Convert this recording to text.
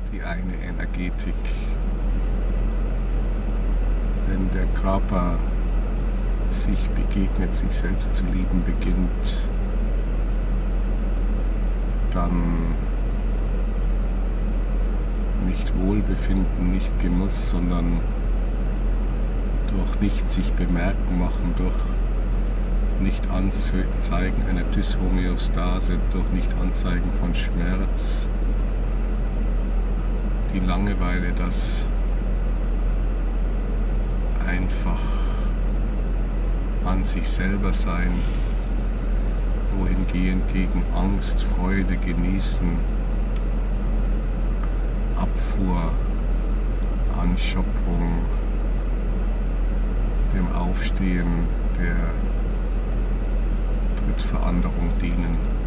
die eine Energetik. Wenn der Körper sich begegnet, sich selbst zu lieben beginnt, dann nicht Wohlbefinden, nicht Genuss, sondern durch nicht sich bemerken machen, durch nicht Anzeigen einer Dyshomöostase, durch nicht Anzeigen von Schmerz, die Langeweile, das einfach an sich selber sein, wohingehend gegen Angst, Freude, Genießen, Abfuhr, Anschopperung, dem Aufstehen, der Trittveranderung dienen.